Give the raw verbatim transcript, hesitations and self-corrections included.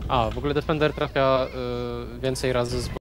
A, w ogóle Defender trafia y, więcej razy z